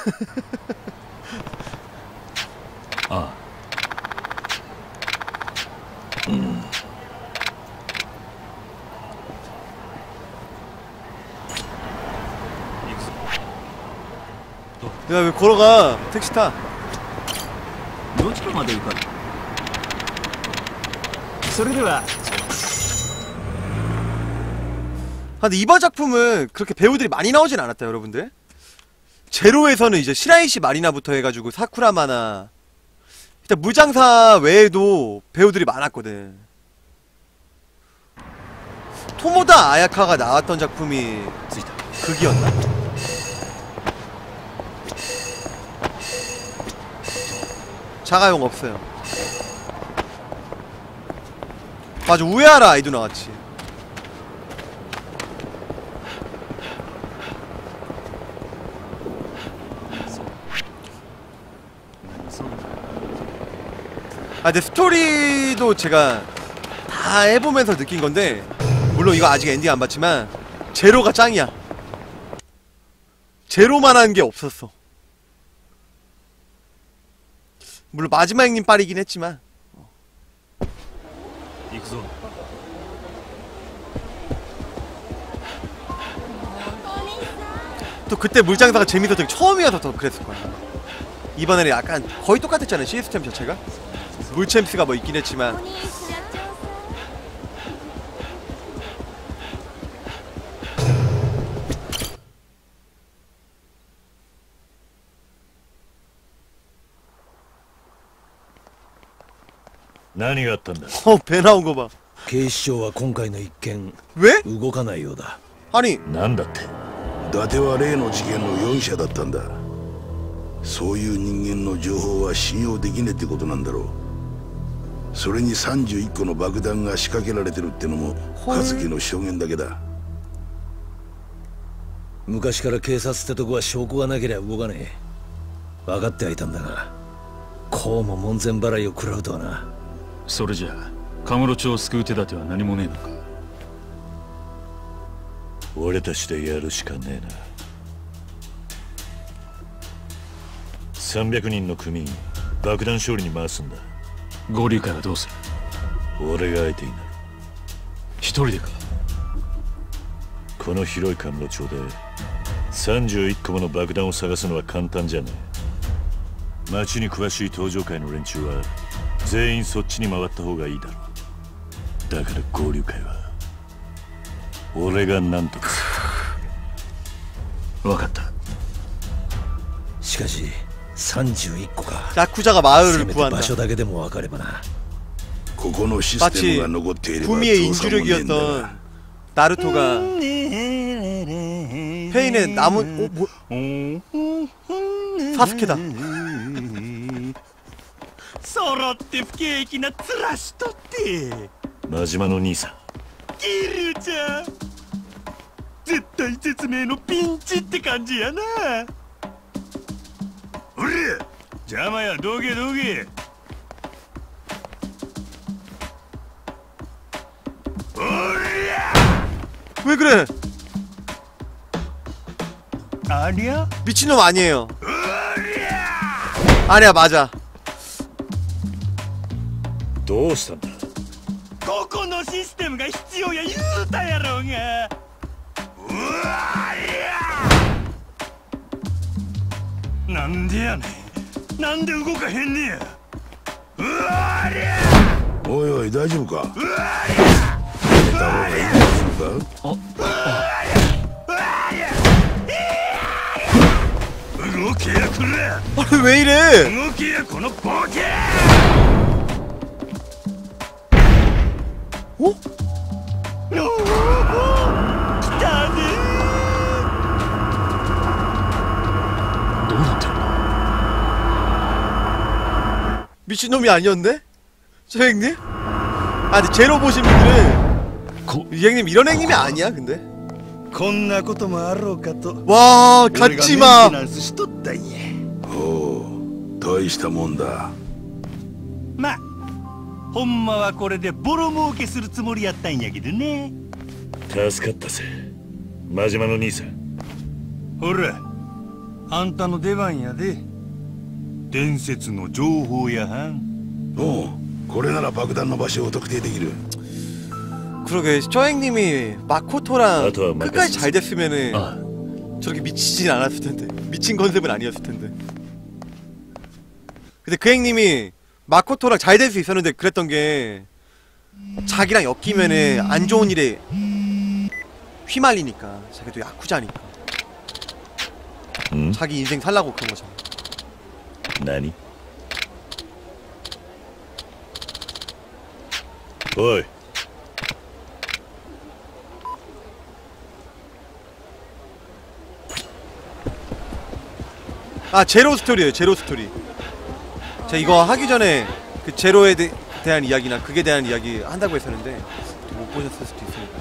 ああ。 야, 왜 걸어가? 택시 타. どちらまで行かれ。それでは。 근데 이번 작품은 그렇게 배우들이 많이 나오진 않았다, 여러분들. 제로에서는 이제 시라이시 마리나부터 해가지고 사쿠라마나 일단 물장사 외에도 배우들이 많았거든. 토모다 아야카가 나왔던 작품이 극이었나? 자가용 없어요. 맞아, 우에하라 아이도 나왔지. 근데 스토리도 제가 다 해보면서 느낀 건데, 물론 이거 아직 엔딩 안 봤지만 제로가 짱이야. 제로만한 게 없었어. 물론 마지막 형님 빨이긴 했지만. 또 그때 물장사가 재밌었던 게 처음이어서 더 그랬을 거야. 이번에는 약간 거의 똑같았잖아요, 시스템 자체가. 물챔스가 뭐 있긴 했지만. 배 나온 거 봐. 警視庁は今回の一件 왜? 動かないようだ。 아니 なんだって。 伊達は例の事件の容疑者だったんだ。そういう人間の情報は信用できねえってことなんだろう。それに31個の爆弾が仕掛けられてるってのも和樹の証言だけだ。 昔から警察ってとこは証拠がなければ動かねえ。分かってはいたんだが、こうも門前払いを食らうとはな。 それじゃあカムロ町を救う手立ては何もねえのか。俺たちでやるしかねえな。300人の組員爆弾処理に回すんだ。合流会はどうする？俺が相手になる。一人でか？この広いカムロ町で31個もの爆弾を探すのは簡単じゃねえ。町に詳しい登場会の連中は全員そっちに回った方がいいだろう。だから合流会は俺が何とかする。分かった。 しかし31個か。 야쿠자가 마을을 せめて 구한다. 場所だけでも分かればな。 ここのシステムが残っていれば 구미의 調査もねえんだ 인주력이었던 な。 나루토가 페인의 나무 뭐 사스케다. 揃って不景気な面しとって真島の兄さん。 キリュウちゃん絶体絶命のピンチって感じやな。おりゃ邪魔や、どけどけ。おりゃ 왜 그래? ありゃ 미친놈 아니에요. 아니야, 맞아. どうしたんだ。 ここのシステムが必要や言うたやろうが。うわりゃなんでやねん。なんで動かへんねや。うわりゃおいおい大丈夫か。 うわり寝た方がいいんじゃねえのか。 動けやくれ。 아니 왜 이래? 動けやこのボケ。 어? 来たね。 どうなってる？ 미친놈이 아니었네? 저 형님? 아 근데 제로 보신 분들은 이 형님 이런 형님이 아니야 근데. こんなこともあろうかと。 와 俺がメンテ 갔지마. ナンスしとったんや。 おう大したもんだ。 まあほんまはこれでボロ儲けするつもりやったんやけどね。 助かったぜ真島の兄さん。 ほらあんたの出番やで。伝説の情報屋はん。 おう、これなら爆弾の場所を特定できる。 그러게 쪼행님이 마코토랑 나도 끝까지 잘 됐으면은 아. 저렇게 미치진 않았을 텐데. 미친 컨셉은 아니었을 텐데. 근데 그 행님이 마코토랑 잘 될 수 있었는데 그랬던 게 자기랑 엮이면은 안 좋은 일에 휘말리니까. 자기도 야쿠자니까. 응? 자기 인생 살라고 그런 거잖아. 나니? 어이. 아, 제로 스토리예요. 제로 스토리. 제가 이거 하기 전에 그 제로에 대한 이야기나 극에 대한 이야기 한다고 했었는데 못 보셨을 수도 있으니까.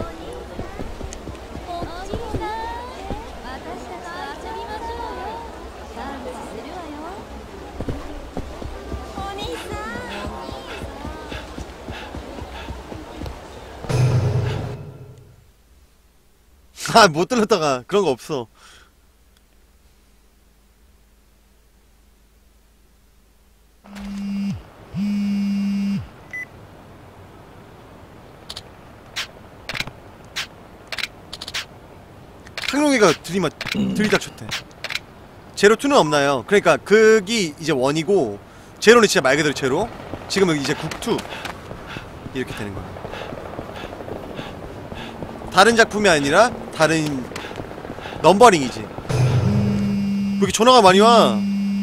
あ、못 들었다가 그런 거 없어. 상룡이가 들이닥쳤대. 제로2는 없나요? 그러니까 극이 이제 1이고 제로는 진짜 말 그대로 제로, 지금은 이제 극2 이렇게 되는 거야. 다른 작품이 아니라 다른 넘버링이지. 왜 이렇게 전화가 많이 와?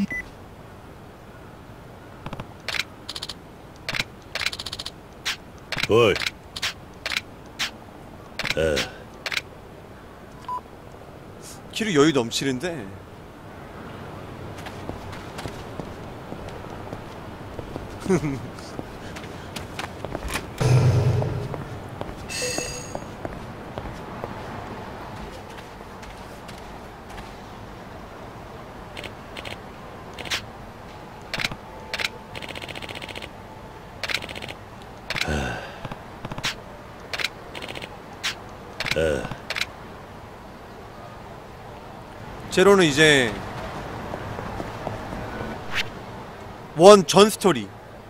어이. 키로 여유 넘치는데. 제로는 이제 원 전 스토리.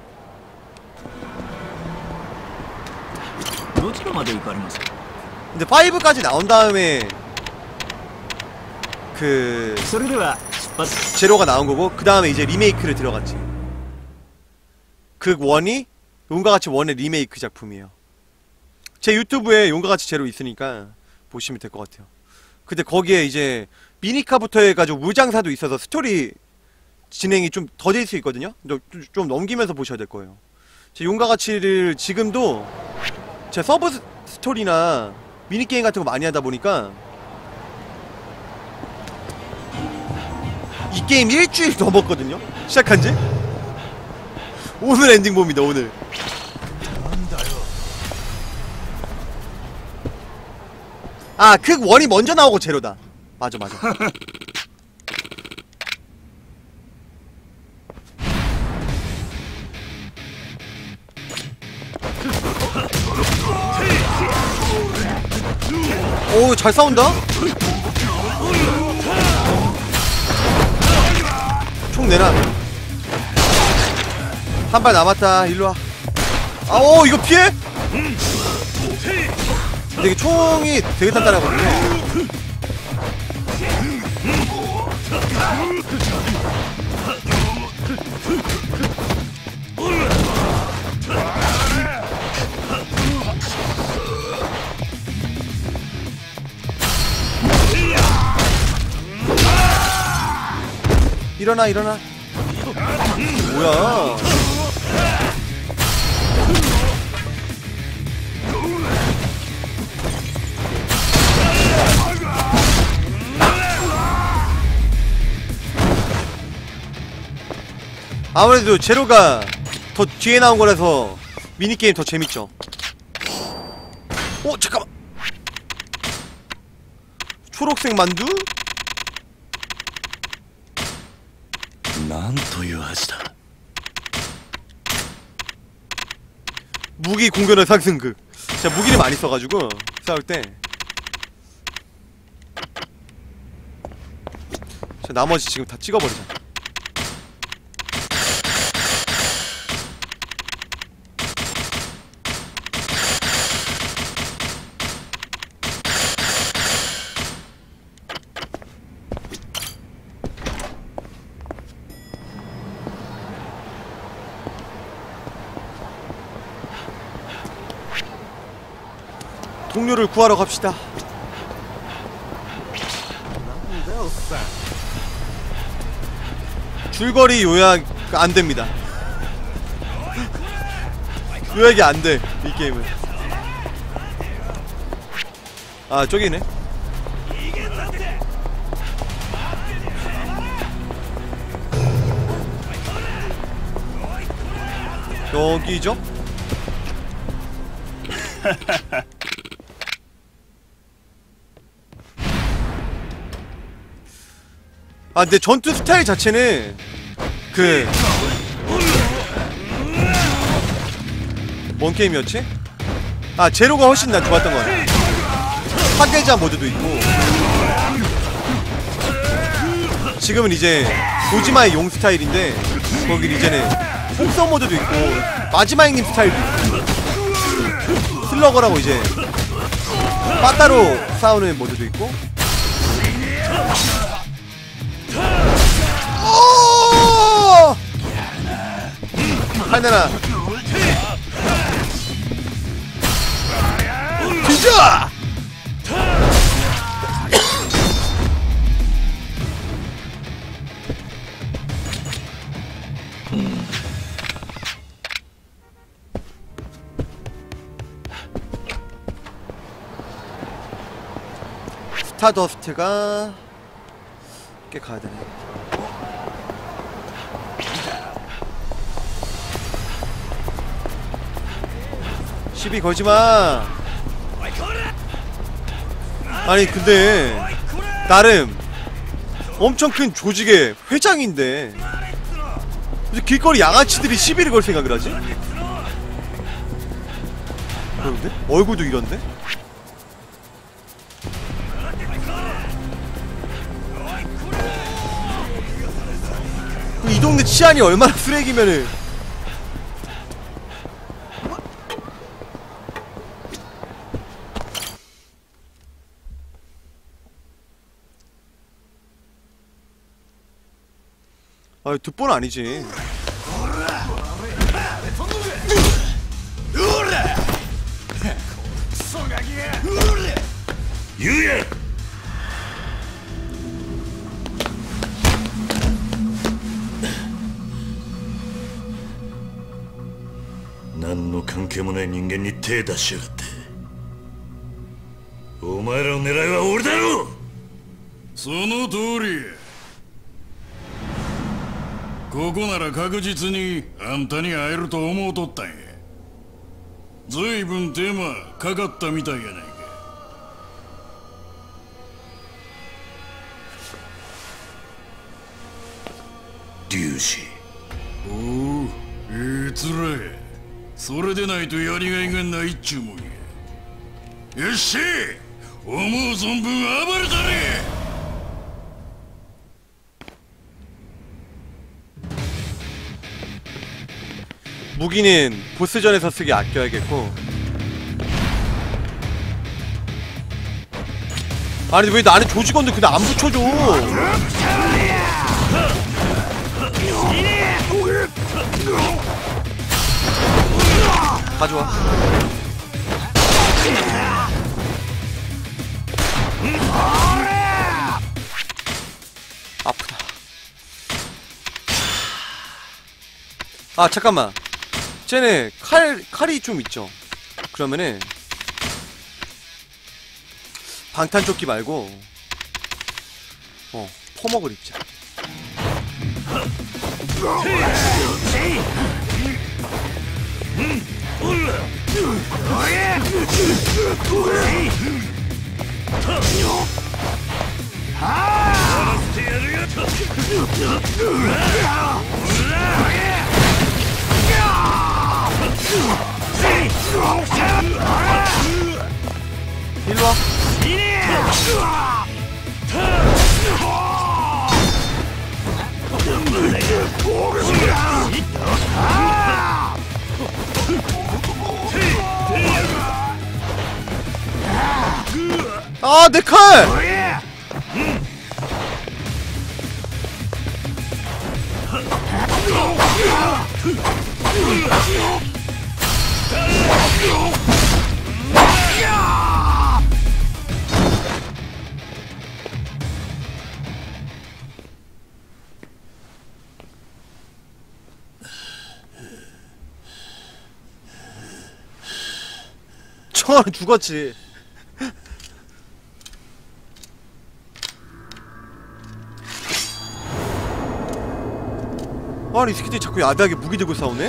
どちらまで行かれますか? 근데 5까지 나온 다음에 그 それでは出発. 제로가 나온 거고, 그 다음에 이제 리메이크를 들어갔지. 극 1이 용과 같이 1의 리메이크 작품이에요. 제 유튜브에 용과 같이 제로 있으니까 보시면 될 것 같아요. 근데 거기에 이제 미니카부터 해가지고 무장사도 있어서 스토리 진행이 좀 더딜 수 있거든요. 좀 넘기면서 보셔야 될 거예요. 제 용과 같이를 지금도 제 서브 스토리나 미니게임 같은 거 많이 하다 보니까 이 게임 일주일 넘었거든요. 시작한지. 오늘 엔딩 봅니다. 오늘. 아, 극 1이 먼저 나오고 제로다. 맞아. 오, 잘 싸운다. 총 내놔. 한 발 남았다. 일로와. 아, 오, 이거 피해? 근데 이게 총이 되게 단단하거든요. 일어나. 뭐야? 아무래도 제로가 더 뒤에 나온 거라서 미니게임 더 재밌죠. 오, 잠깐만. 초록색 만두? なんという味だ. 무기 공격력 상승극. 제가 무기를 많이 써가지고 싸울 때 자, 나머지 지금 다 찍어버리자. 동료를 구하러 갑시다. 줄거리 요약 안됩니다. 요약이 안돼 이 게임은. 아 저기네. 여기죠? 아 근데 전투 스타일 자체는 뭔 게임이었지? 아 제로가 훨씬 난 좋았던 거 같아. 파괴자 모드도 있고 지금은 이제 도지마의 용 스타일인데 거긴 이제는 폭성 모드도 있고 마지막님 스타일도 있고 슬러거라고 이제 빠따로 싸우는 모드도 있고. 오! 하늘아 뒤져! 스타더스트가 꽤 가야 되네. 시비 걸지마. 아니 근데 나름 엄청 큰 조직의 회장인데 길거리 양아치들이 시비를 걸 생각을 하지? 그런데? 얼굴도 이런데? 이 동네 치안이 얼마나 쓰레기면은. 아, 득보는 아니지. 유예! 何の関係もない人間に手出しやがって。お前らの狙いは俺だろ。 その通り。ここなら確実にあんたに会えると思うとったんや。ずいぶん手間かかったみたいやないか。 粒子。 おお、ええ面や。それでないとやりがいがないっちゅうもんや。よっしゃ、思う存分暴れたれ。 무기는 보스전에서 쓰기 아껴야겠고. 아니 왜 나는 조직원들 그냥 안 붙여줘. 가져와. 아프다. 아 잠깐만. 쟤네 칼이 좀 있죠. 그러면은 방탄조끼 말고 포먹을 입자. 일로와. 아, 내 칼! 청아는 죽었지. 아니 이 새끼들이 자꾸 야비하게 무기 들고 싸우네?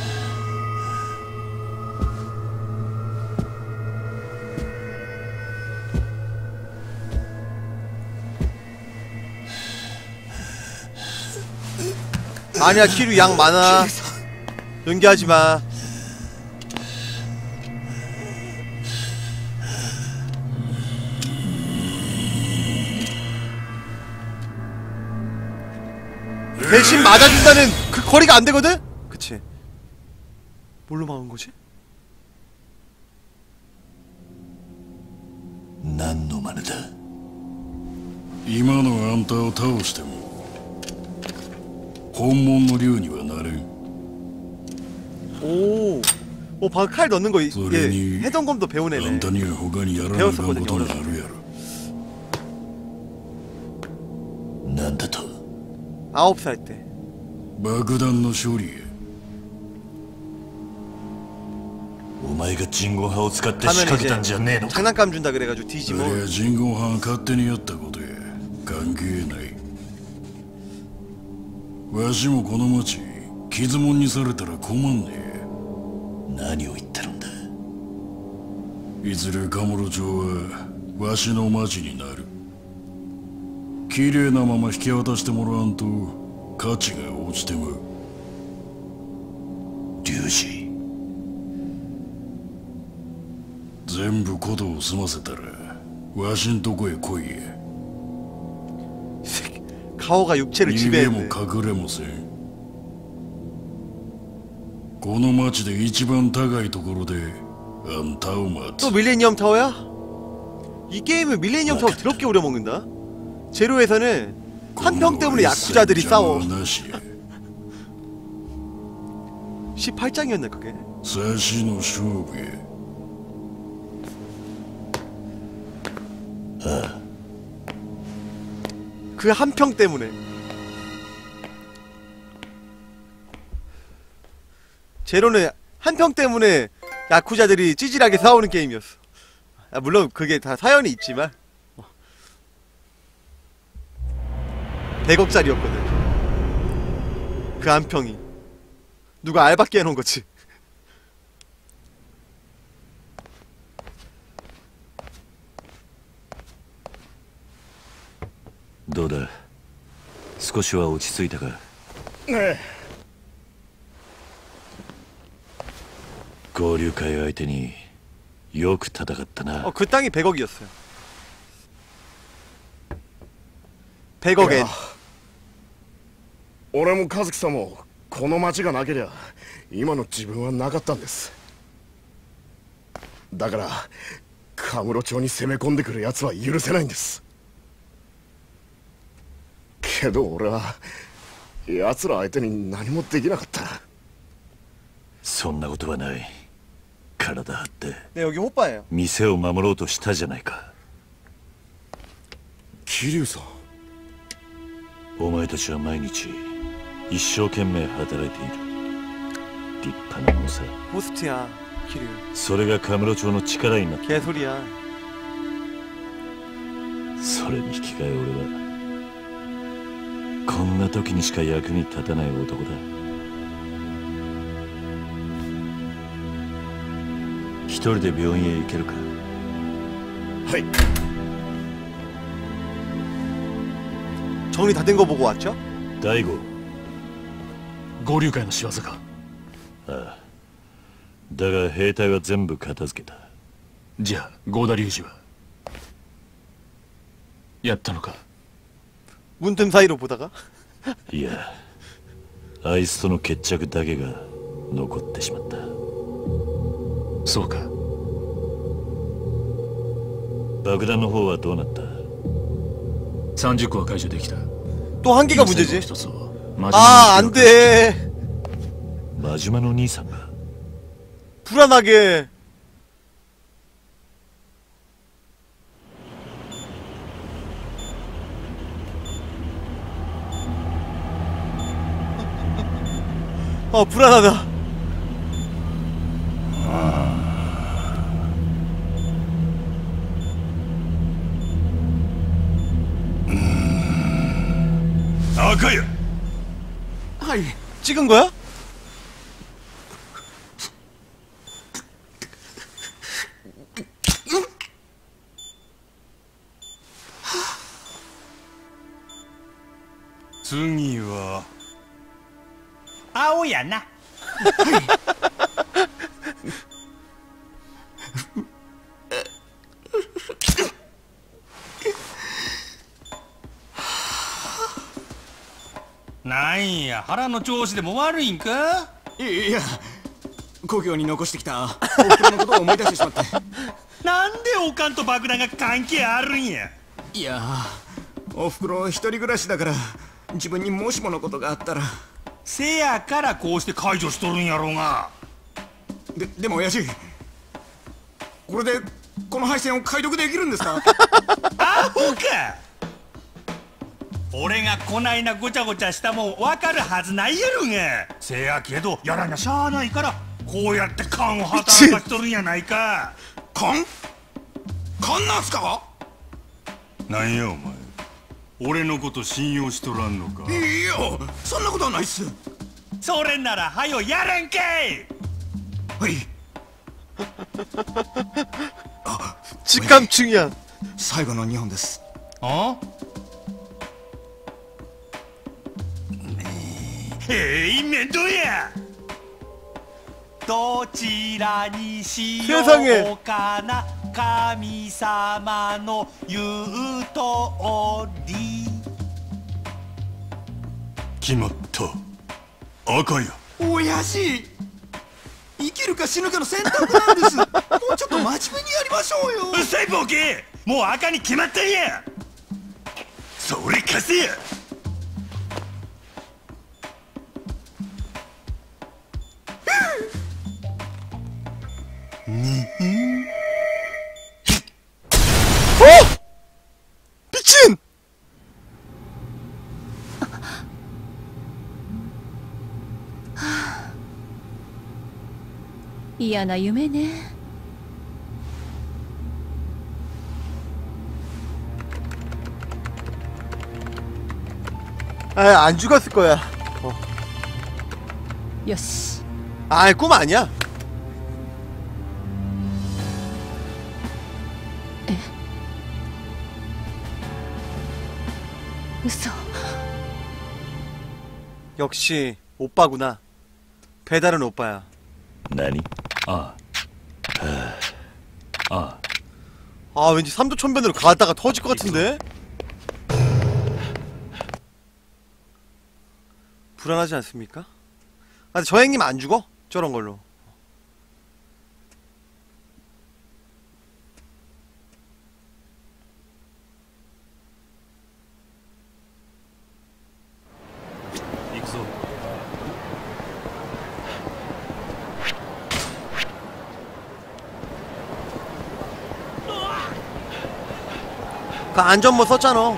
아니야 키류 양 많아. 연기하지마. 대신 맞아준다는 그 거리가 안 되거든? 그치? 뭘로 막은 거지? 何の真似だ。 今のあんたを倒しても本物の竜にはなれん。 오, 방금 칼 넣는 거 そ 이게 れに 해전검도 あ 배우네네. んたには他にやらなあかんことがあるやろ。 なんだと。 9살 때. 爆弾の処理へ。 お前が人工派を使って仕 하면 掛けたんじゃねえ 이제 のか。 장난감 준다 그래가지고 뒤지 あれ 뭐. は人工派が勝手にやったことや。関係ない。わしもこの町傷もんにされたら困んねえ。 何を言ってるんだ。 いずれカムロ町はわしの町になる。綺麗なまま引き渡してもらわんと価値が落ちてまう。 龍二。 全部ことを済ませたらわしんとこへ来いや。 가오가 육체를 逃げも 지배했네. 隠れもせん。この町で一番高いところであんたを待つ。 또 밀레니엄 타워야? 이 게임은 밀레니엄 타워 더럽게 우려먹는다. 제로에서는 한 평 때문에 야쿠자들이 싸워. 18장이었네 그게. 差しの勝負や。 그 한 평 때문에. 제로는 한 평 때문에 야쿠자들이 찌질하게 싸우는 게임이었어. 아, 물론 그게 다 사연이 있지만 100억짜리였거든. 그 한 평이 누가 알바끼 해놓은 거지. 뭐다. 少しは落ち着いたか。交流会相手によく戦ったな。 그 땅이 100억이었어요. 100억엔. 俺も和樹さんもこの町がなけりゃ今の自分はなかったんです。だからカムロ町に攻め込んでくる奴は許せないんです。けど俺は奴ら相手に何もできなかった。 そんなことはない。体張って 네, 여기 호빠예요. 店を守ろうとしたじゃないか。 桐生さん。 お前たちは毎日一生懸命働いている。立派なものさ。 호스트야, 키류. それがカムロ町の力になった。 개소리야. それに引き換え俺はこんな時にしか役に立たない男だ。一人で病院へ行けるか。 はい。 정리 다 된 거 보고 왔죠? 大悟。 合流会の仕業か。 ああ。だが兵隊は全部片付けた。 じゃあ合田隆二はやったのか。 문틈 사이로 보다가 いや、 あいつとの決着だけが残ってしまった。 そうか。 爆弾の方はどうなった？ 30個は解除できた。 또 한 개가 문제지. 一つを 아, 안 돼. マジュマの兄さんが 불안하게. 불안하다. 아카야. 찍은 거야? 승이와 青やな。なんや、腹の調子でも悪いんか？ いや故郷に残してきたおふくろのことを思い出してしまって。 なんでおかんと爆弾が関係あるんや？ いやおふくろ一人暮らしだから自分にもしものことがあったら。 せやからこうして解除しとるんやろうが。 でも親父これでこの配線を解読できるんですか？ アホか。俺がこないなごちゃごちゃしたもん分かるはずないやろが。せやけどやらなしゃあないからこうやって勘を働かしとるんやないか。 勘なんすか？なんやお前、俺のこと信用しとらんのか？いやそんなことはないっす。 それならはよやれんけい。 はい。 직감충이야. 最後の2本です。 あ？面倒や。どちらにしようかな、神様の言うとおり。 決まった。赤や。 親父生きるか死ぬかの選択なんです。もうちょっと真面目にやりましょうよ。 うっさいボケ、もう赤に決まったんや。それ貸せや。 미친! 하... 嫌な夢ね。 아, 안 죽었을 거야. 요시. 아, 꿈 아니야. 에? 웃어. 역시 오빠구나. 배달은 오빠야. 나니? 아. 아, 왠지 삼도천변으로 가다가 터질 것 같은데? 불안하지 않습니까? 아, 근데 저 형님 안 죽어? 저런 걸로. 그 안전모 썼잖아.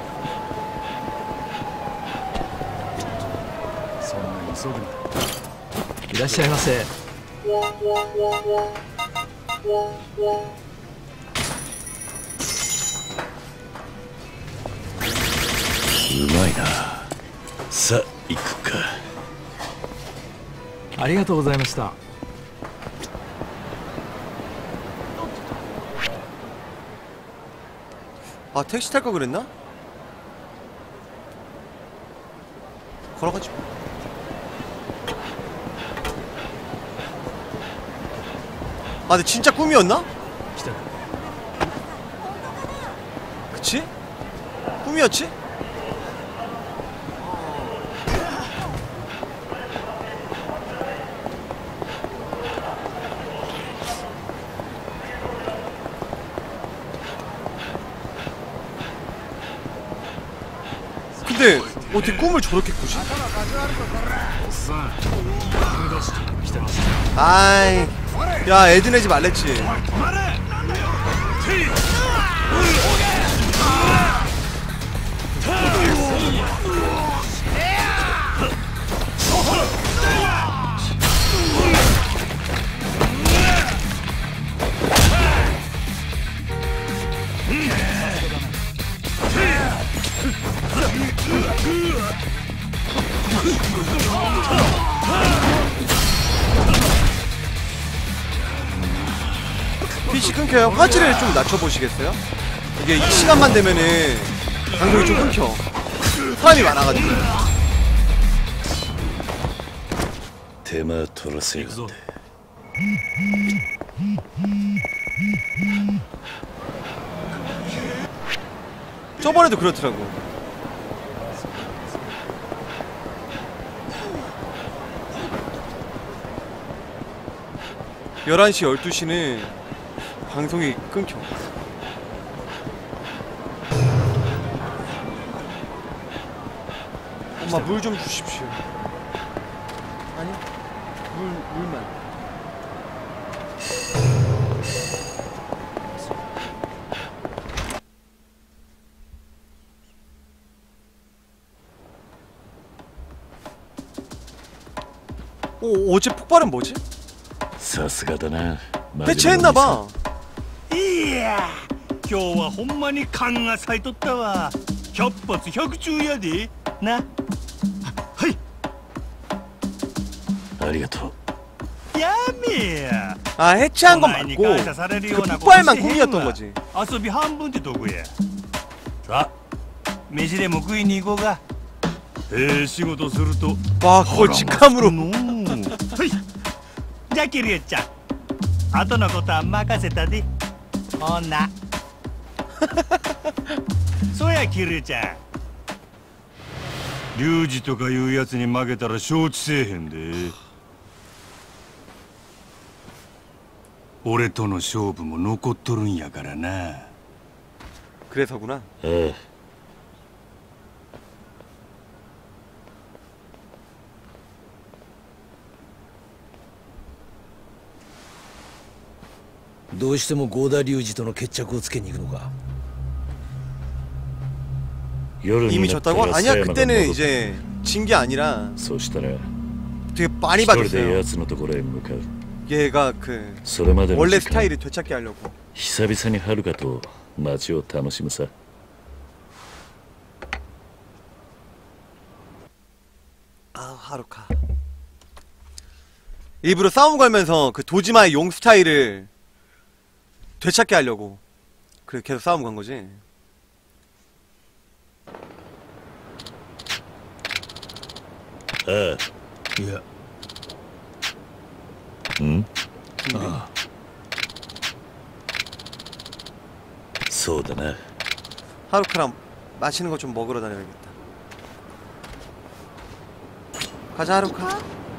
いらっしゃいませ。 うまいな。さあ行くか。 ありがとうございました。 아, 택시 탈 거 그랬나? 걸어가지. 아, 근데 진짜 꿈이었나? 그치? 꿈이었지? 근데 어떻게 꿈을 저렇게 꾸지? 아이, 야 애드 내지 말랬지. PC 끊겨요. 화질을 좀 낮춰보시겠어요? 이게 이 시간만 되면은 방송이 좀 끊겨. 사람이 많아가지고. 테마取らせやがって 저번에도 그렇더라고. (11시) (12시는) 방송이 끊겨. 엄마 물 좀 주십시오. 아니 물만. 어제 폭발은 뭐지? さすがだな 대체했나봐. いや今日はほんまに勘が咲いとったわ。100発100中やでな。はい。 ありがとうやめや。 아 해체한 건 맞고 그 폭발만 꿈이었던 거지. 遊び半分ってとこや。さあ飯でも食いに行こうか。仕事すると 와 그걸 직감으로. はい。じゃあキリエちゃん。後のことは任せたで。ほな。そうやキリエちゃん。リュウジとかいうやつに負けたら承知せえへんで。俺との勝負も残っとるんやからな。 그래서구나. ああどうしても合田隆二との決着をつけに行くのか 이미 졌다고? 아니야 그때는 이제 진 게 아니라 そしたら 되게 많이 一人で 봐줬어요. 奴のところへ向かう 얘가 그 それまでの 원래 時間 스타일을 되찾게 하려고. 久々に遥と街を楽しむさ 아 하루카. 일부러 싸움 걸면서 그 도지마의 용 스타일을 되찾게 하려고 그래 계속 싸움 건 거지. ああいやんああそうだな 하루카랑 맛있는 거 좀 먹으러 다녀야겠다. 가자 하루카.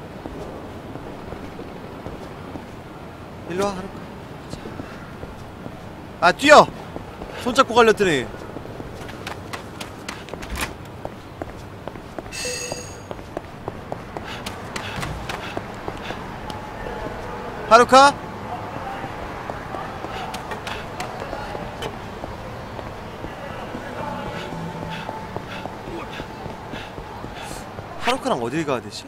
일로와 하루카. 아 뛰어! 손잡고 갈렸더니. 하루카? 하루카랑 어딜 가야 되지?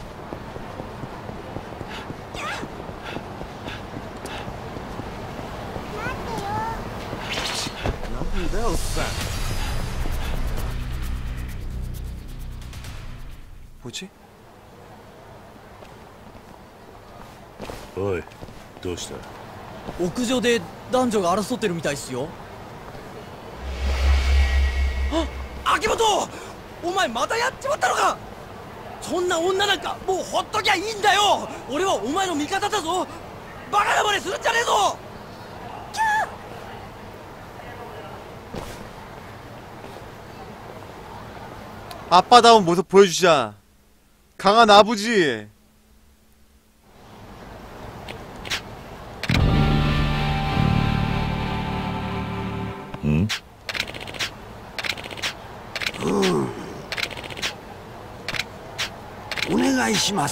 뭐지? おいどうした屋上で男女が争ってるみたいっすよ。秋元、お前またやっちまったのか。そんな女なんかもうほっときゃいいんだよ。俺はお前の味方だぞ。バカな真似するんじゃねえぞ。 아빠다운 모습 보여주자. 강한 아버지. 응? 願いします。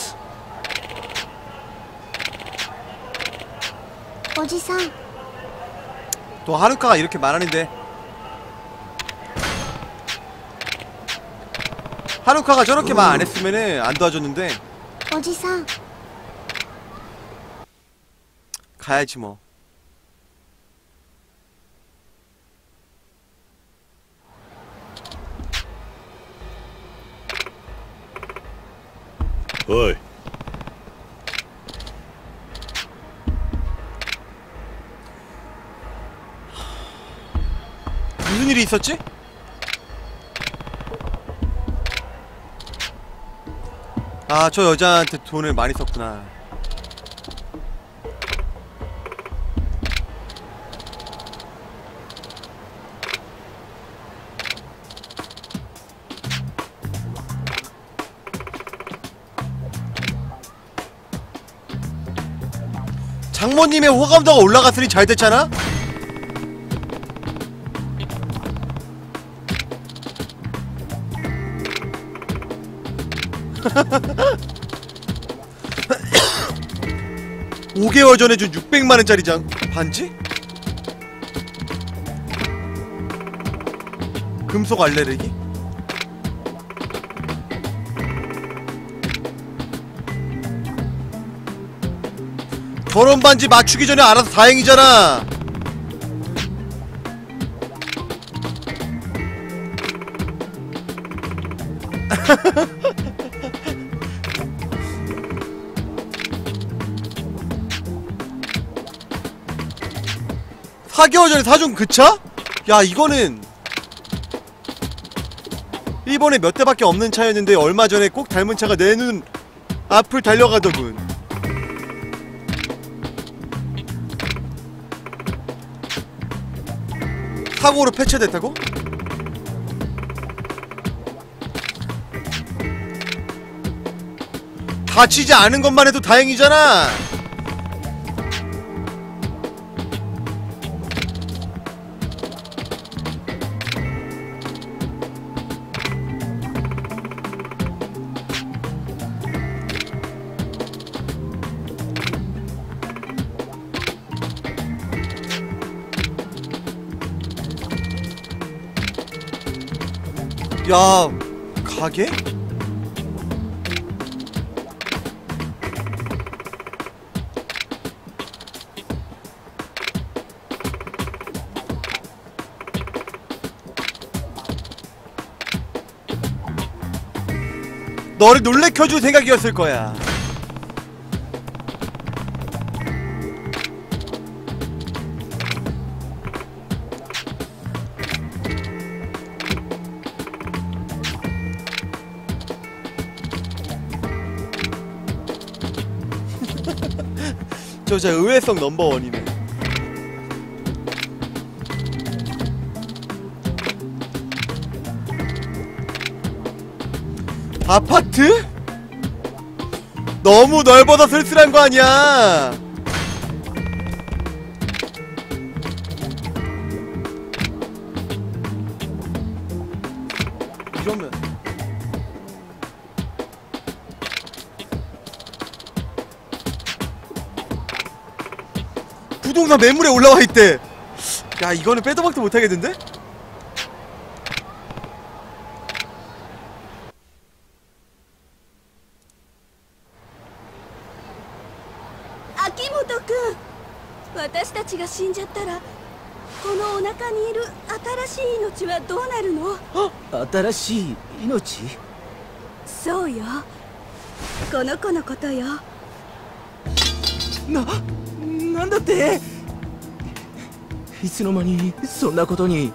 おじさん 또 하루카가 이렇게 말하는데 하루카가 저렇게 말 안 했으면은 안 도와줬는데 おじさん 가야지 뭐. 어이, 무슨 일이 있었지? 아, 저 여자한테 돈을 많이 썼구나. 장모님의 호감도가 올라갔으니 잘 됐잖아? (5개월) 전에 준 600만원짜리 반지? 금속 알레르기? 결혼 반지 맞추기 전에 알아서 다행이잖아. (4개월) 전에 사준 그 차? 야, 이거는 일본에 몇 대밖에 없는 차였는데 얼마 전에 꼭 닮은 차가 내 눈 앞을 달려가더군. 사고로 폐차됐다고? 다치지 않은 것만 해도 다행이잖아. 야, 가게? 너를 놀래켜줄 생각이었을 거야. 저 진짜 의외성 넘버원이네. 아파트? 너무 넓어서 쓸쓸한 거 아니야. 이러면 부동산 매물에 올라와 있대. 야, 이거는 빼도 박도 못하겠는데? 秋元君、私たちが死んじゃったらこのお腹にいる新しい命はどうなるの？ 新しい命？ そうよ、この子のことよ。 なんだって？いつの間にそんなことに。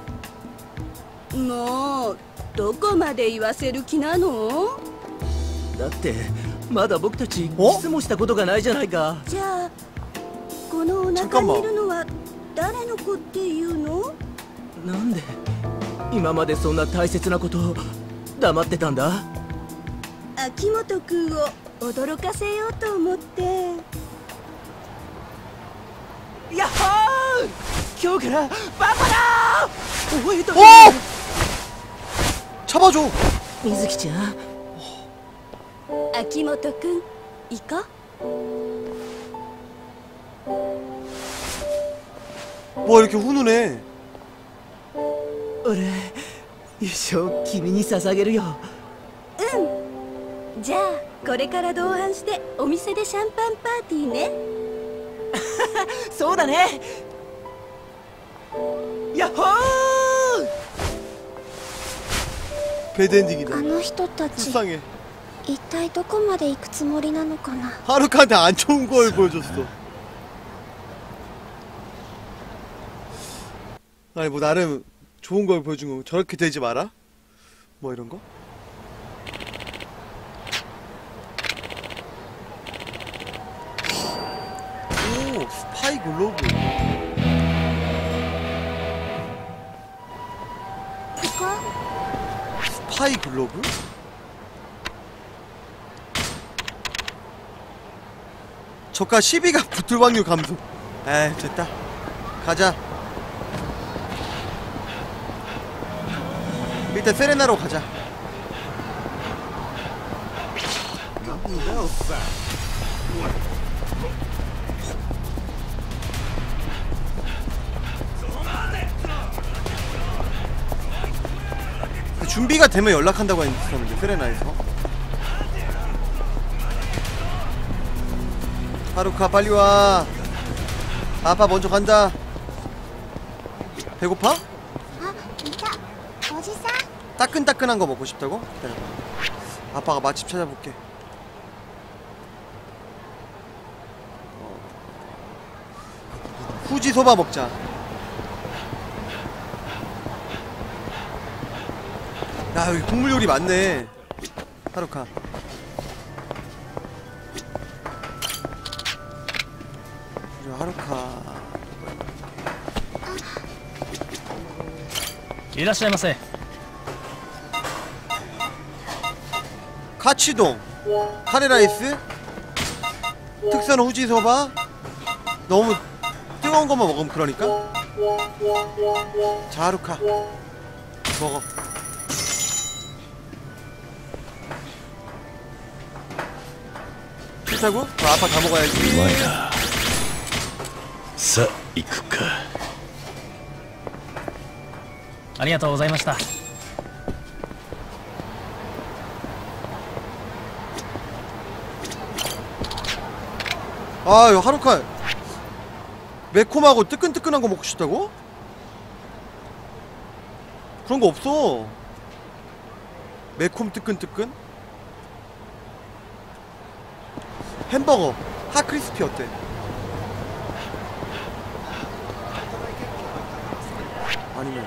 もうどこまで言わせる気なの？ だってまだ僕たちキスもしたことがないじゃないか。 じゃあこのお腹にいるのは誰の子っていうの？ なんで今までそんな大切なことを黙ってたんだ？ 秋元君を驚かせようと思って。 やっほー！今日からバカだー！覚えとけ！ 잡아줘! 미즈키ちゃん。 秋元くん行こう。 뭐 이렇게 훈훈해. 俺一生君に捧げるよ。 じゃあこれから同伴してお店でシャンパンパーティーね。 そうだね。やっほー。 배드엔딩이다. あの人たち 불쌍해. 一体どこまで行くつもりなのかな。 하루카한테 안 좋은 걸 보여줬어. 아니 뭐 나름 좋은 걸 보여준 거 저렇게 되지 마라? 뭐 이런 거? 오 스파이 글로브. 스파이 글로브? 저가 12가 붙을 확률 감소. 에이 됐다. 가자. 일단 세레나로 가자. 준비가 되면 연락한다고 했었는데 세레나에서. 하루카 빨리 와. 아빠 먼저 간다. 배고파? 따끈따끈한 거 먹고 싶다고? 기다려봐. 아빠가 맛집 찾아볼게. 후지 소바 먹자. 야 여기 국물 요리 많네. 하루카. 그리고 하루카. いらっしゃいませ。 카치동, 카레라이스, 특선 후지소바. 너무 뜨거운 것만 먹으면 그러니까. 자 하루카 먹어. 싫다고? 저 아빠 다 먹어야지. 우마이다. 사, 이쿠까. ありがとうございました。 아, 이 하루카 매콤하고 뜨끈뜨끈한 거 먹고 싶다고? 그런 거 없어. 매콤 뜨끈뜨끈? 햄버거 핫크리스피 어때? 아니면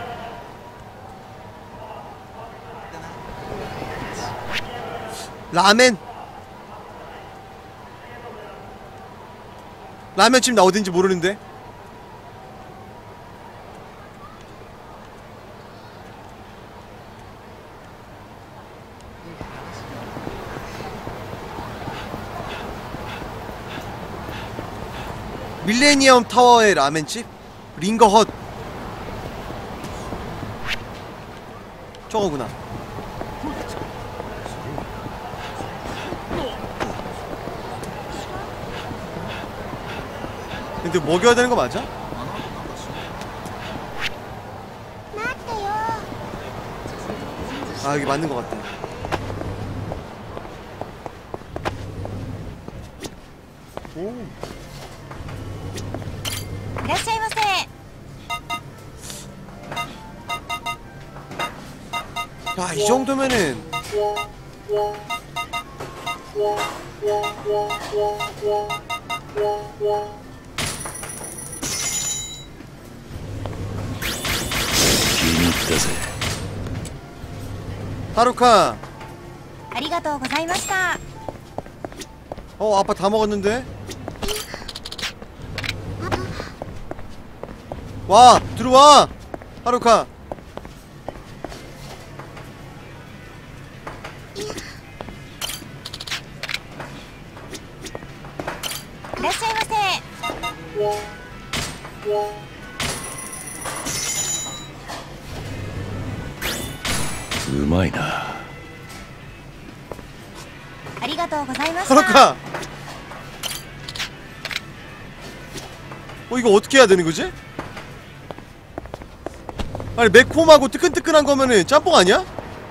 라멘. 라면집 나 어딘지 모르는데. 밀레니엄 타워의 라멘집? 링거헛. 저거구나. 근데 먹여야 되는 거 맞아? 아 여기 맞는 거 같다. 오. 야, 이 정도면은 하루카. 아빠 다 먹었는데? 와, 들어와! 하루카. 우마이다. 하루카. 이거 어떻게 해야 되는 거지? 아니 매콤하고 뜨끈뜨끈한 거면은 짬뽕 아니야?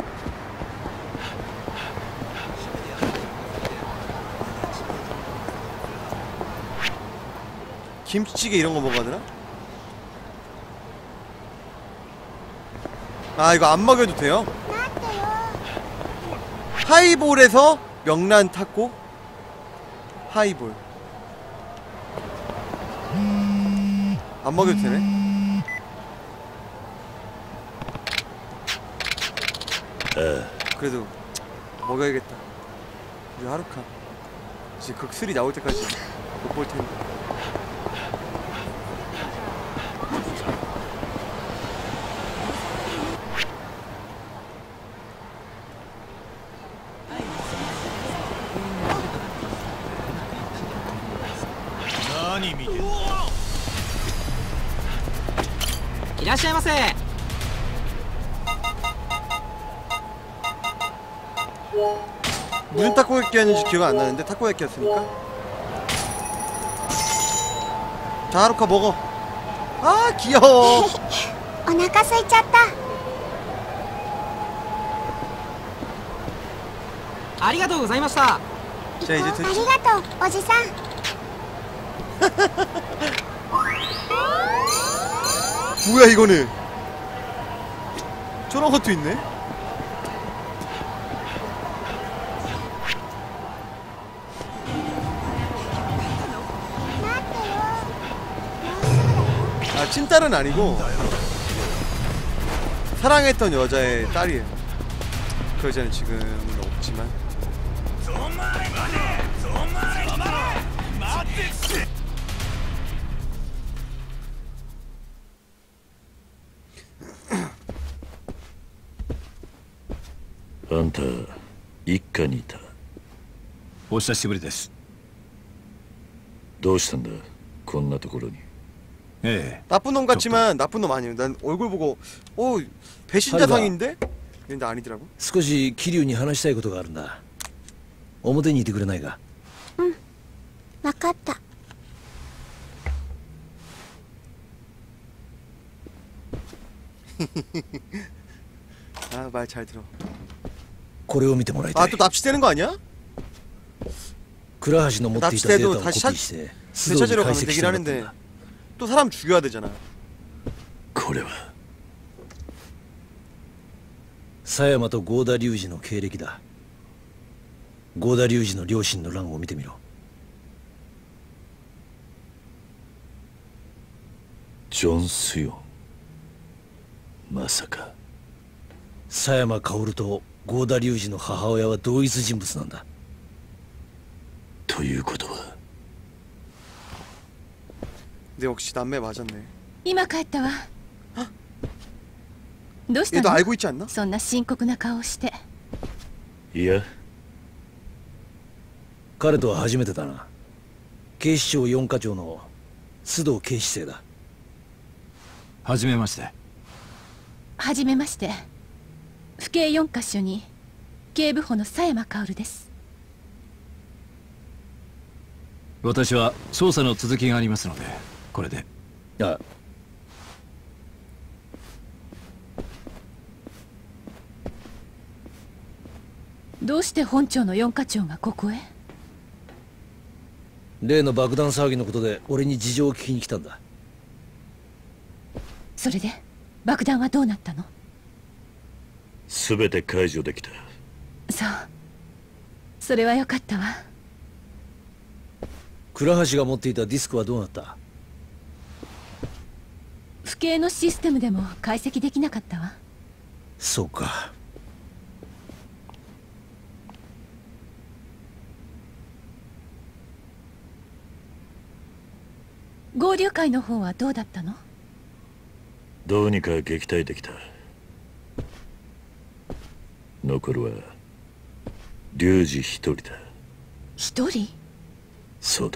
김치찌개 이런 거 먹어야 되나? 아 이거 안 먹여도 돼요? 하이볼에서 명란 타코? 하이볼 안 먹여도 되네? 그래도 먹어야겠다. 우리 하루카 이제 극술이 나올 때까지 못 볼 텐데. いらっしゃいませ。 무슨 타코야끼였는지 기억 안 나는데 타코야끼였으니까. 자 하루카 먹어. 아 귀여워. お腹空いちゃった。 ありがとうございました。 자 이제 あり 됐지? がとうおじさん。 뭐야 이거는. 저런 것도 있네. 아 친딸은 아니고 사랑했던 여자의 딸이에요. 그 여자는 지금은 없지만. あんた一家にいた。 お久しぶりです。 どうしたんだこんなところに。 ええ 나쁜 놈 같지만 나쁜 놈 아니에요. 난 얼굴 보고 배신자상인데? 근데 아니더라고. 少し桐生に話したいことがあるんだ。表にいてくれないか。 わかった。 아 말 잘 들어. これを見てもらいたい。 아 또 납치되는 거 아니야? 倉橋の持っていたデータをコピ 납치돼도 ーして 다시 須藤 되찾으러 に解 가면 析 되긴 してもらったん 하는데 だ。 또 사람 죽여야 되잖아. これは狭山と合田隆二の経歴だ。合田隆二の両親の欄を見てみろ。 ジョン・スヨン。まさか狭山薫と合田隆二の母親は同一人物なんだ。 ということは 근데 역시 남매 맞았네. 今帰ったわ。どうした 얘도 の？ 알고 있지 않나? そんな深刻な顔をして。 いや彼とは初めてだな。警視庁4課長の須藤警視正だ。 はじめまして。 はじめまして。府警4カ所に警部補の狭山薫です。 私は捜査の続きがありますのでこれで。 あ、 どうして本庁の4課長がここへ？ 例の爆弾騒ぎのことで俺に事情を聞きに来たんだ。 それで爆弾はどうなったの？ 全て解除できた。 そう。それはよかったわ。 倉橋が持っていたディスクはどうなった？ 府警のシステムでも解析できなかったわ。 そうか。 合流会の方はどうだったの？ どうにか撃退できた。残るは龍二一人だ。 一人？ そうだ。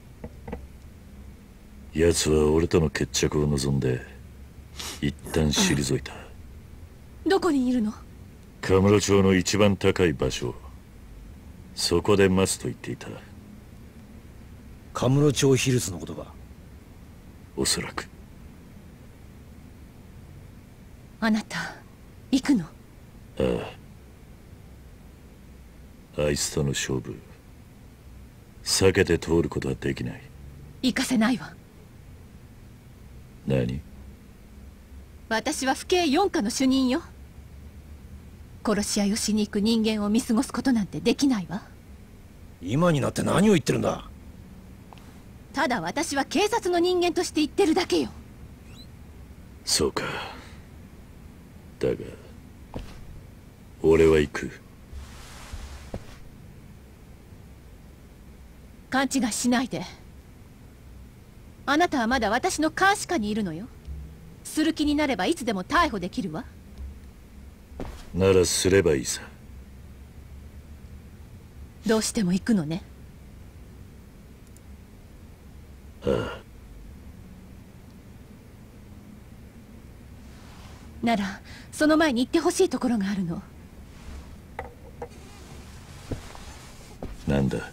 奴は俺との決着を望んで一旦退いた。 どこにいるの？ カムロ町の一番高い場所。 そこで待つと言っていた。 カムロ町ヒルズのことか。 おそらく。 あなた行くの？ ああ、あいつとの勝負避けて通ることはできない。 行かせないわ。 何？ 私は府警4課の主任よ。殺し合いをしに行く人間を見過ごすことなんてできないわ。 今になって何を言ってるんだ。 ただ私は警察の人間として言ってるだけよ。 そうか。だが俺は行く。 勘違いしないで。あなたはまだ私の監視下にいるのよ。する気になればいつでも逮捕できるわ。 ならすればいいさ。 どうしても行くのね。 ああ。 ならその前に行ってほしいところがあるの。 なんだ？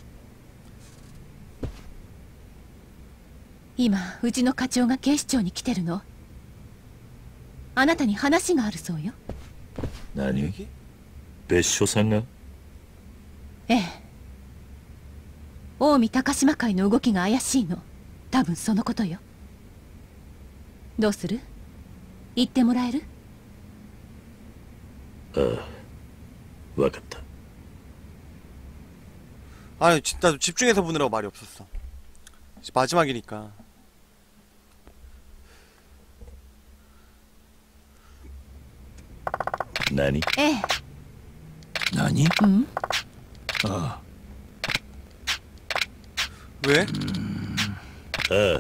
今うちの課長が警視庁に来てるの。あなたに話があるそうよ。 何？別所さんが？ ええ。近江高島会の動きが怪しいの。多分そのことよ。どうする？言ってもらえる？ ああ、わかった。 아니 진짜 집중해서 보느라고 말이 없었어. 마지막이니까. 나니? 에. 나니? 응? 아. 왜? 아.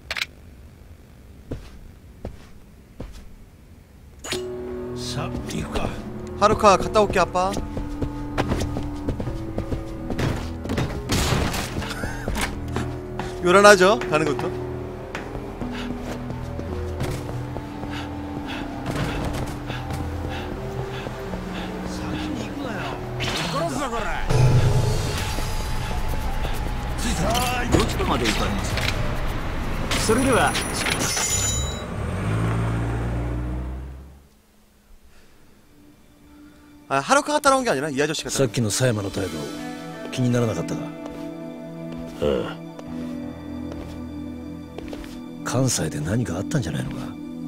사, 이거가. 하루카 갔다 올게 아빠. 요란하죠? 가는 것도. 아, 하루카가 따라온 게 아니라 이 아저씨가. さっきの佐山の態度気にならなかったか？ ああ。 関西で何かあったんじゃないのか。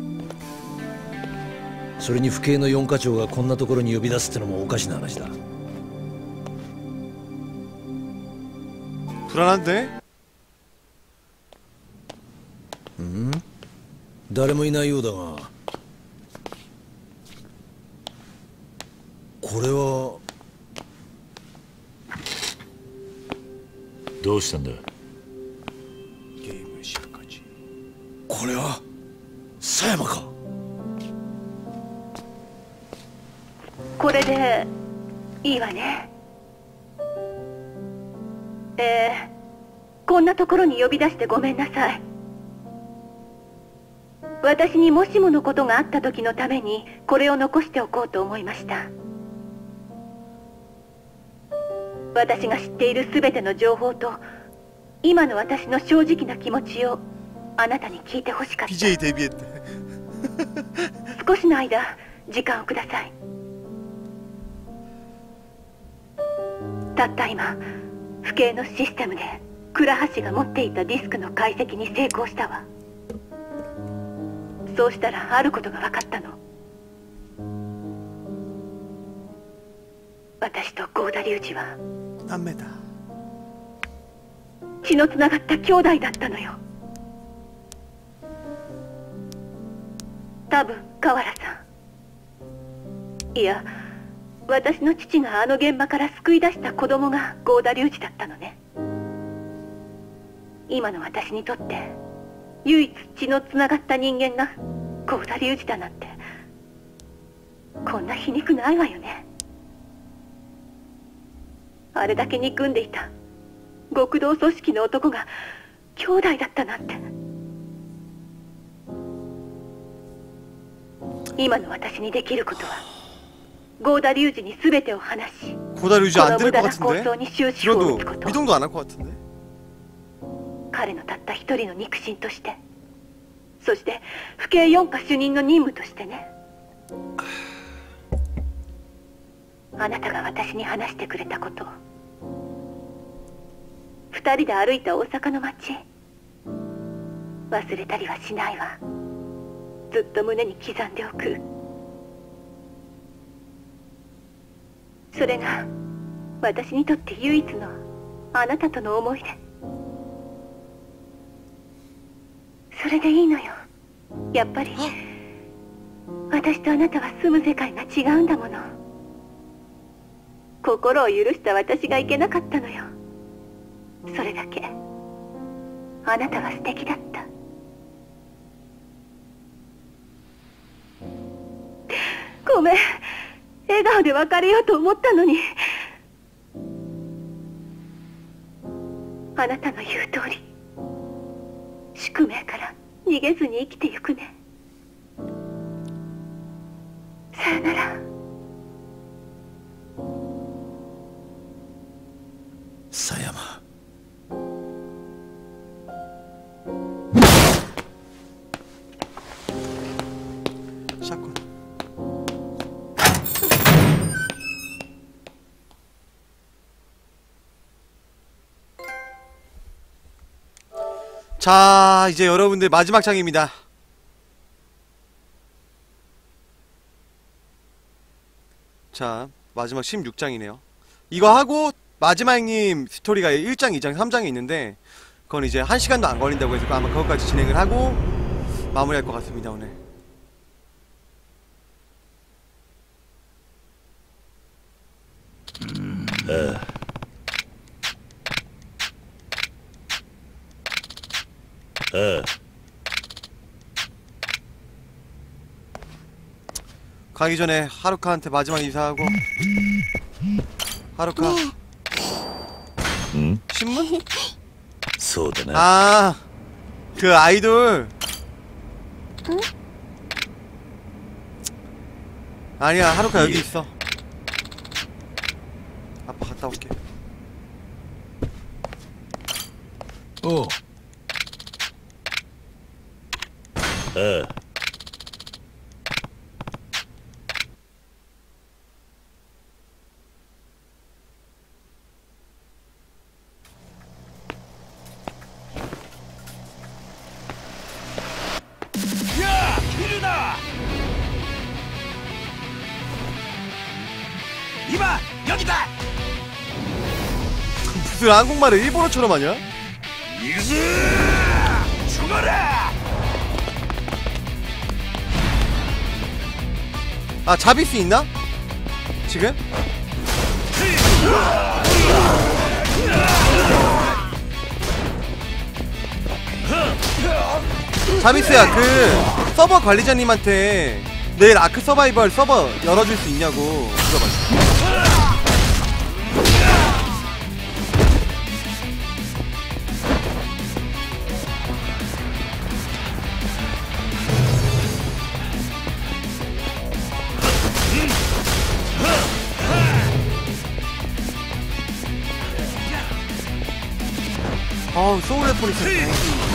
それに府警の4課長がこんなところに呼び出すってのもおかしな話だ。 불안한데? 誰もいないようだが、これはどうしたんだ？ これは佐山か。 これでいいわね。こんなところに呼び出してごめんなさい。私にもしものことがあった時のためにこれを残しておこうと思いました。私が知っている全ての情報と今の私の正直な気持ちをあなたに聞いてほしかった。 BJ デビューって少しの間時間をください。たった今府警のシステムで倉橋が持っていたディスクの解析に成功したわ。そうしたらあることが分かったの。私と郷田隆二は何メーター血のつながった兄弟だったのよ。多分河原さん、いや私の父があの現場から救い出した子供が郷田隆二だったのね。今の私にとって唯一血のつながった人間が郷田隆二だなんてこんな皮肉ないわよね。あれだけ憎んでいた極道組織の男が兄弟だったなんて。今の私にできることは郷田隆二に全てを話し 고다리 유지 안 들을 것 같은데? 들어도 미동도 안 할 것 같은데? 彼のたった一人の肉親として、そして府警4課主任の任務としてね。あなたが私に話してくれたこと、二人で歩いた大阪の街、忘れたりはしないわ。ずっと胸に刻んでおく。それが私にとって唯一のあなたとの思い出。それでいいのよ。やっぱり私とあなたは住む世界が違うんだもの。心を許した私がいけなかったのよ。それだけ。あなたは素敵だった。ごめん、笑顔で別れようと思ったのに。あなたの言う通り、宿命から逃げずに生きてゆくね。さよなら。 狭山。 샷건. 자, 이제 여러분들 마지막 장입니다. 자, 마지막 16장이네요. 이거 하고 마지막님 스토리가 1장, 2장, 3장이 있는데 그건 이제 1시간도 안 걸린다고 해서 아마 그것까지 진행을 하고 마무리할 것 같습니다, 오늘. 가기 전에 하루카한테 마지막 인사하고. 하루카. 응? 신문? そうだな. 아, 그 아이돌. 응? 아니야, 하루카 여기 있어. 아빠 갔다 올게. 야! 이르다! 이봐! 여기다! 무슨 한국말을 일본어처럼 하냐? 이그스! 죽어라! 아, 잡을 수 있나? 지금? 자비스야, 그 서버 관리자님한테 내일 아크 서바이벌 서버 열어줄 수 있냐고 물어봤어. 어우, 소울의 폴리스.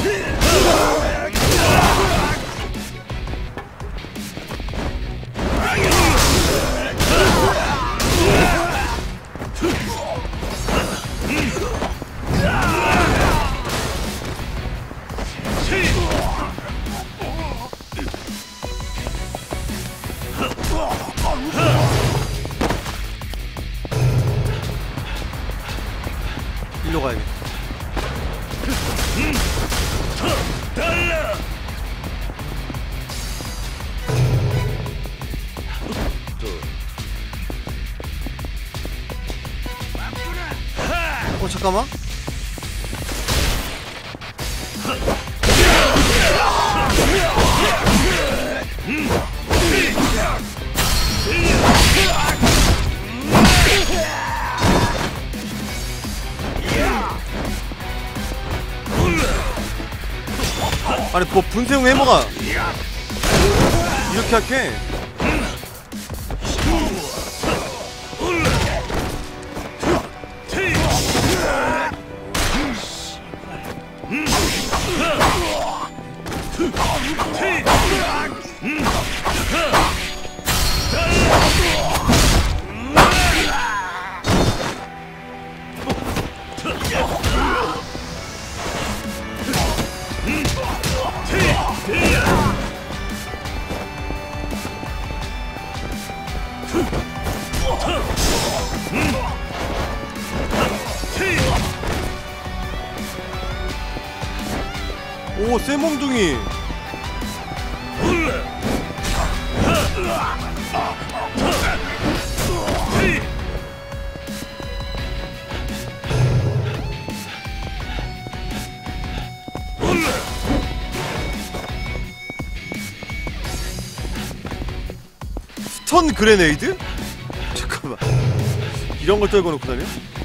일로 가야겠다. 잠깐만. 아니 뭐 분쇄용 해머가 이렇게 할게. 오, 쇠몽둥이. 스턴 그레네이드? 잠깐만, 이런 걸 떨궈 놓고 다녀?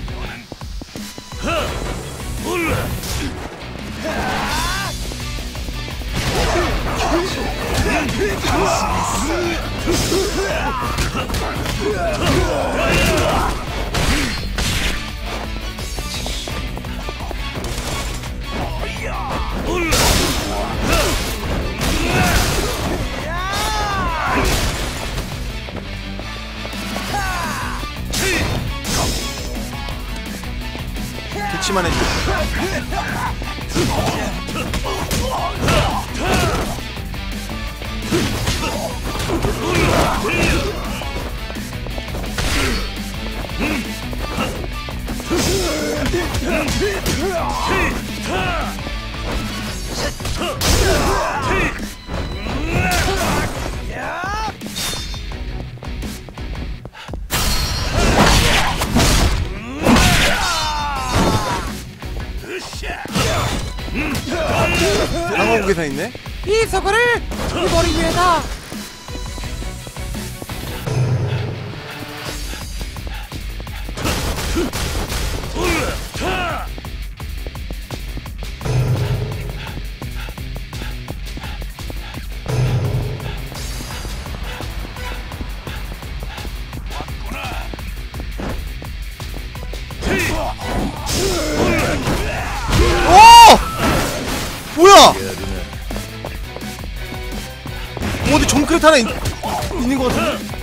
대치만 해줘. 방어국에서 있네. 이 서거를 이 머리 위에다. 뭐야? 어디 정크레트 하나 있는 것 같은데?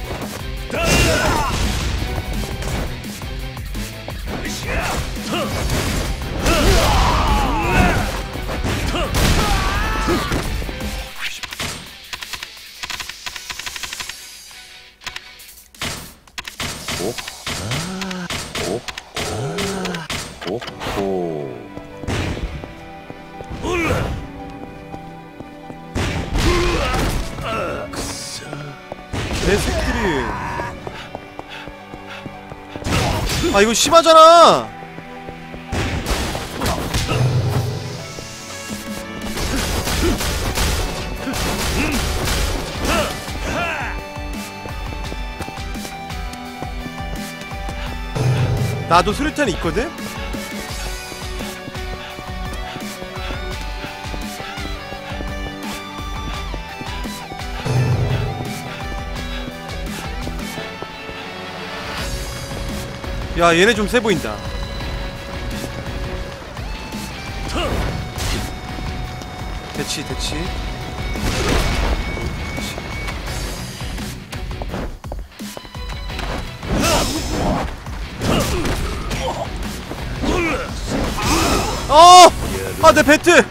개새끼들이. 아, 이거 심하잖아. 나도 수류탄 있거든? 야, 얘네 좀 세 보인다. 대치. 아, 내 배트.